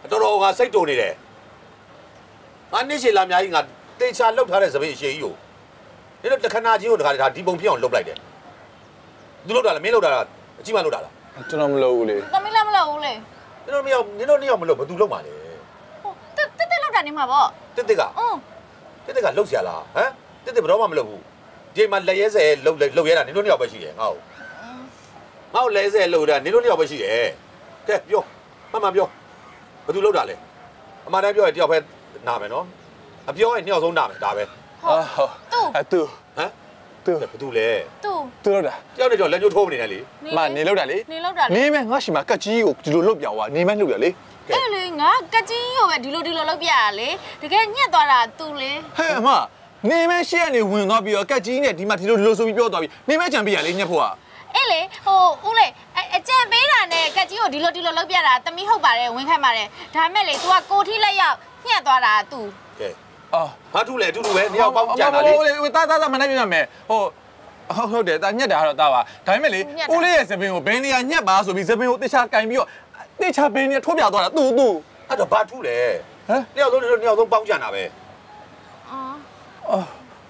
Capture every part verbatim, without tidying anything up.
တော်တော်ငါစိတ်တုန်နေတယ်ငါနေ့ရှည်လာများကြီးငါတေချာလှုပ်ထားတဲ့သပင်းအရှိကြီးကိုနင်တို့တခဏချင်းကိုတခါတခါဒီပုံဖြစ်အောင်လှုပ်လိုက်တယ်သူလှုပ်တာလားမင်းလှုပ်တာလားအကြီးမလှုပ်တာလားကျွန်တော်မလုပ်ဘူးလေသမီးလည်းမလုပ်ဘူးလေနင်တို့မရောက်နင်တို့နှစ်ယောက်မလှုပ်ဘယ်သူလှုပ်မှာလဲဟိုတက်တက်လှုပ်တာနေမှာပေါ့တက်တက်ကအင်းတက်တက်ကလှုပ်เสียလားဟမ်တက်တက်ဘယ်တော့မှမလှုပ်ဘူးဒီမှာလက်ရဲစဲလှုပ်လှုပ်ရဲတာနင်တို့နှစ်ယောက်ပဲရှိတယ်ငါ့ကိုငါ့ကိုလဲစဲလှုပ်တာနင်တို့နှစ်ယောက်ပဲရှိတယ်ကဲပြောမှန်မှန်ပြောဘယ်သူလှုပ်တာလဲအမှန်တမ်းပြောရင်တယောက်ပဲနာမယ်နော်အပြောရင်နှစ်ယောက်ဆုံးနာမယ်ဒါပဲဟုတ်ဟုတ်အဲသူဟမ်သူဘယ်သူလဲသူသူလှုပ်တာတယောက်နဲ့တယောက်လက်ညှိုးထိုးမနေနဲ့လေမနေလှုပ်တာလေနေလှုပ်တာလေနေမဲငါရှိမှာကက်ကြီးကိုဒီလိုလှုပ်ပြောင်းသွားနေမဲလှုပ်ရလေအဲ့လေငါကကြီးကိုပဲဒီလိုဒီလိုလှုပ်ပြရလေတကယ်ညက်သွားတာသူလေဟဲ့အမနေမဲရှေ့ကနေဝင်သွားပြီးတော့ကက်ကြီးနဲ့ဒီမှာဒီလိုဒီလိုဆိုပြီးပြောသွားပြီးနေမဲကြံပေးရလေညက်ဖို့ကအဲ့လေဟိုဦးလေအကြံပေးတာနဲ့ကကြီးကိုဒီလိုဒီလိုလှုပ်ပြတာတမီးဟုတ်ပါတယ်ဝင်ခိုင်းပါတယ်ဒါမဲ့လေ तू ကကိုထိလက်ရောက်ညက်သွားတာ तू ကဲအော်ဟာထုလေအတူတူပဲနှစ်ယောက်ပေါင်းကြံတာလေဟိုလေတာတာတာမနိုင်ပြမယ်ဟိုဟုတ်ဟုတ်တယ်တာညက်တာတော့တာပါဒါပေမဲ့လေဦးလေးရဲ့စပင်းကိုဘင်းနေရညက်ပါဆိုပြီးစပင်းကိုတေချာကင်ပြီးတော့တေချာဘင်းနေထိုးပြသွားတာသူ့သူ့အဲ့တော့ဘာထုလေဟမ်နှစ်ယောက်လုံးနှစ်ယောက်လုံးပေါင်းကြံတာပဲအော်အော်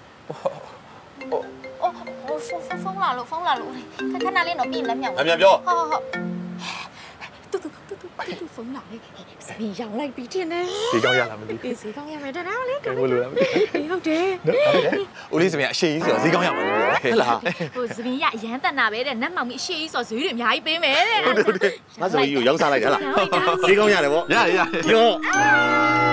အော်ဖုန်းလာလို့ဖုန်းလာလို့ခဏခဏလေးတော့ပြင်လက်မြောက်အမြန်ပြောဟုတ်ဟုတ်တူတူတူတူတူဖုန်းလာလေစပင်းရောင်းလိုက်ပြီးတင်တယ်ဒီကောင်းရလားမသိဘူးဈေးကောင်းရမယ်ဒါတော့လေကောင်းလို့လားမသိဘူးဟုတ်တယ်ဦးလေးစပင်းအရှိကြီးဆိုတော့ဈေးကောင်းရမှာလို့ပြောတယ်ဟဲ့လားဟိုစပင်းရအရန်တန်တာပဲတဲ့နတ်မောင်ကြီးအရှိကြီးဆိုဈေးတွေအများကြီးပေးမယ်တဲ့ဟုတ်တယ်ဟုတ်တယ်ငါဆိုကြီးကိုရောက်စားလိုက်ဟဲ့လားဈေးကောင်းရတယ်ဗောရရရရော